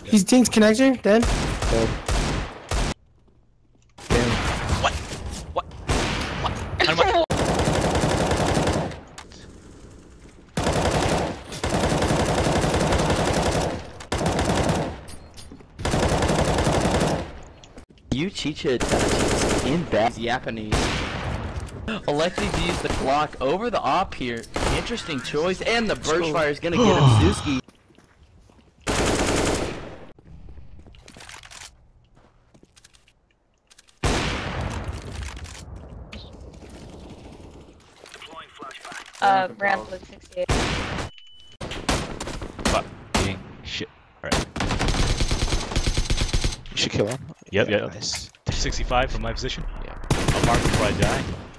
He's Dink's connector, dead. What? What? What? You Chicha in bad Japanese. Elected to use the Glock over the op here. Interesting choice, and the burst fire is gonna get him Zuski. Brand Blue 68. Fucking shit. Alright. You should kill him. Yep, Yeah, yep. Nice. 65 from my position. Yeah. I'll mark before I die.